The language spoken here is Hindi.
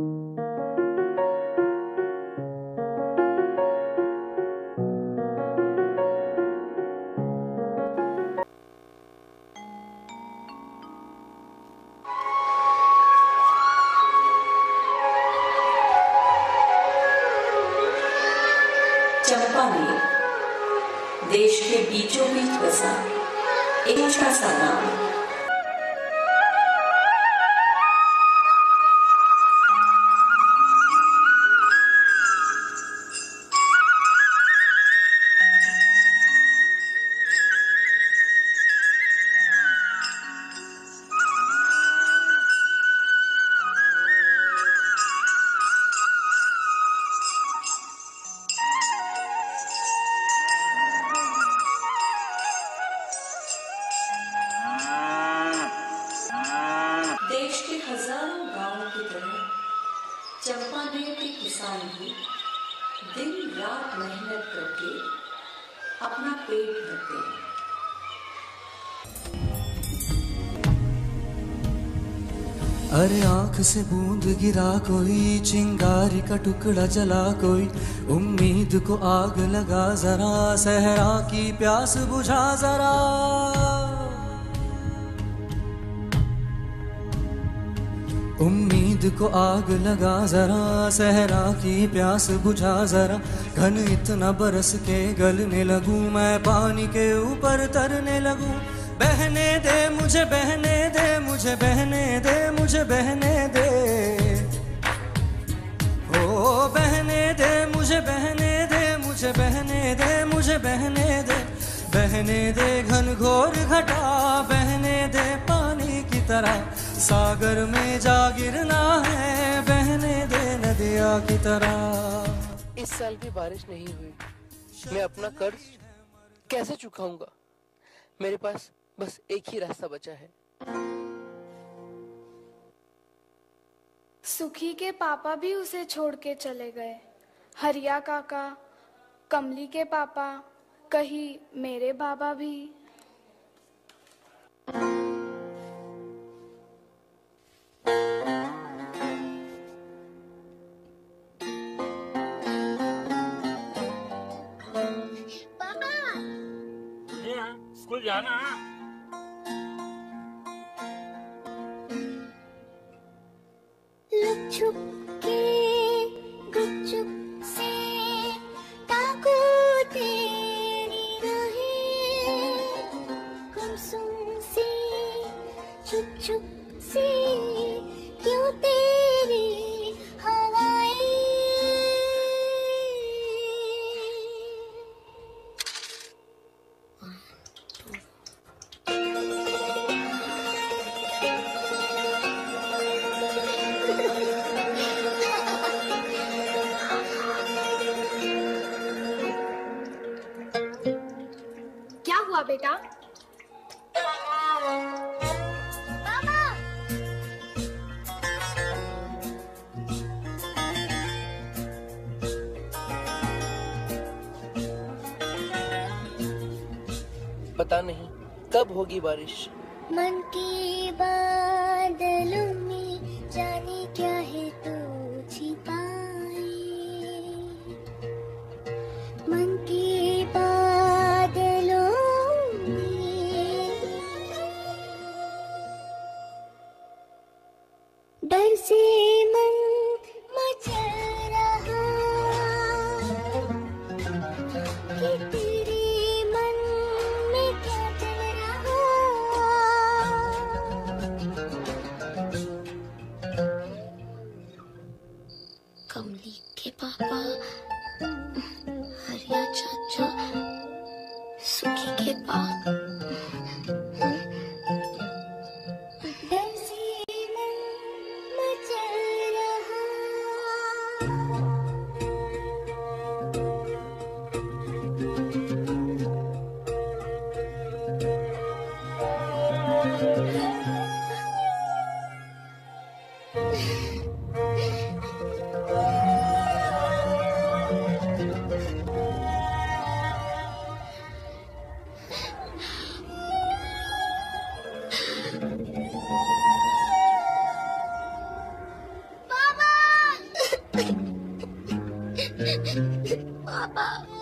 चंपा में देश के बीचों बीच बसा एक छोटा सा गांव। देश के हजारों गांवों की तरह चंपा ने के किसान भी दिन रात मेहनत करके अपना पेट भरते हैं। अरे आंख से बूंद गिरा कोई, चिंगारी का टुकड़ा जला कोई, उम्मीद को आग लगा जरा, सहरा की प्यास बुझा जरा। उम्मीद को आग लगा जरा, सहरा की प्यास बुझा जरा। घन इतना बरस के गलने लगूं, मैं पानी के ऊपर तरने लगूं। बहने दे मुझे, बहने दे मुझे, बहने दे मुझे, बहने दे। ओ बहने दे मुझे, बहने दे मुझे, बहने दे मुझे, बहने दे। बहने दे घन घोर घटा, बहने दे पानी की तरह, सागर में जा गिरना है, बहने दे नदिया की तरह। इस साल भी बारिश नहीं हुई, मैं अपना कर्ज कैसे चुकाऊंगा? मेरे पास बस एक ही रास्ता बचा है। सुखी के पापा भी उसे छोड़ के चले गए। हरिया काका, कमली के पापा, कहीं मेरे बाबा भी। स्कूल जाना। लुक छुप के गुपचुप से ताको तेरी राहें, गुमसुम से छुप छुप से क्यों तेरी हवाएं। क्या हुआ बेटा? पता नहीं कब होगी बारिश। मन के बादलों में जाने क्या है तू छिपाए। मन के बादलों में डर से मन मचल रहा कि तेरे मन में क्या चल रहा। पापा